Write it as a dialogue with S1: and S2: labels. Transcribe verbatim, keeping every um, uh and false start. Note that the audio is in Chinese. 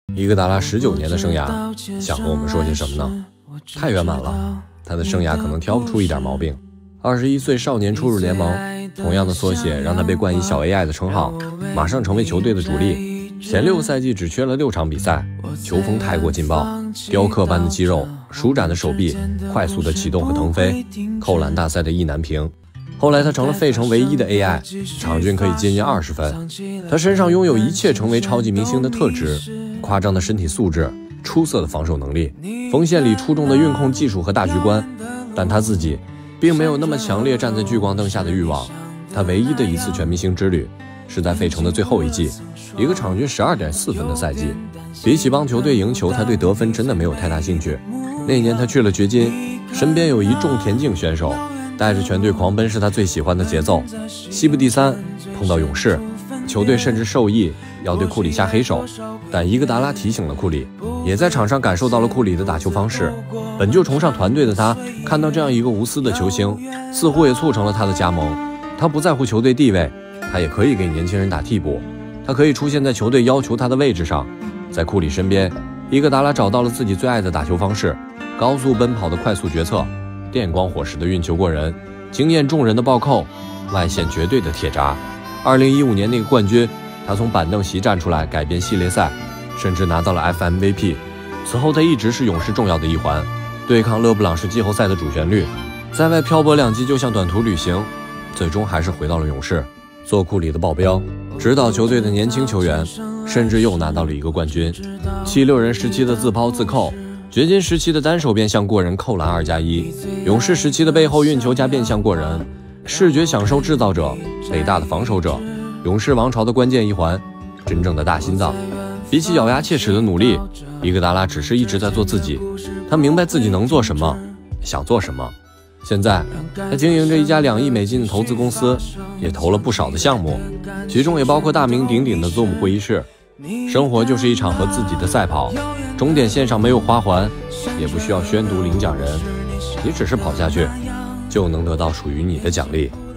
S1: 伊戈达拉十九年的生涯，想和我们说些什么呢？太圆满了，他的生涯可能挑不出一点毛病。二十一岁少年初入联盟，同样的缩写让他被冠以小 A I 的称号，马上成为球队的主力。前六个赛季只缺了六场比赛，球风太过劲爆，雕刻般的肌肉，舒展的手臂，快速的启动和腾飞，扣篮大赛的意难平。后来他成了费城唯一的 A I， 场均可以接近二十分。他身上拥有一切成为超级明星的特质，夸张的身体素质，出色的防守能力，锋线里出众的运控技术和大局观。但他自己并没有那么强烈站在聚光灯下的欲望。他唯一的一次全明星之旅是在费城的最后一季，一个场均 十二点四分的赛季。比起帮球队赢球，他对得分真的没有太大兴趣。那年他去了掘金，身边有一众田径选手，带着全队狂奔是他最喜欢的节奏。西部第三碰到勇士，球队甚至授意要对库里下黑手，但伊戈达拉提醒了库里，也在场上感受到了库里的打球方式。本就崇尚团队的他，看到这样一个无私的球星，似乎也促成了他的加盟。他不在乎球队地位，他也可以给年轻人打替补，他可以出现在球队要求他的位置上。在库里身边，伊戈达拉找到了自己最爱的打球方式，高速奔跑的快速决策，电光火石的运球过人，惊艳众人的暴扣，外线绝对的铁闸。二零一五年那个冠军，他从板凳席站出来改变系列赛，甚至拿到了 F M V P。 此后他一直是勇士重要的一环，对抗勒布朗是季后赛的主旋律，在外漂泊两季就像短途旅行，最终还是回到了勇士，做库里的保镖，指导球队的年轻球员，甚至又拿到了一个冠军。七六人时期的自抛自扣，掘金时期的单手变向过人扣篮二加一，勇士时期的背后运球加变向过人，视觉享受制造者，伟大的防守者，勇士王朝的关键一环，真正的大心脏。比起咬牙切齿的努力，伊戈达拉只是一直在做自己。他明白自己能做什么，想做什么。现在他经营着一家两亿美金的投资公司，也投了不少的项目，其中也包括大名鼎鼎的 Zoom 会议室。生活就是一场和自己的赛跑，终点线上没有花环，也不需要宣读领奖人，你只是跑下去，就能得到属于你的奖励。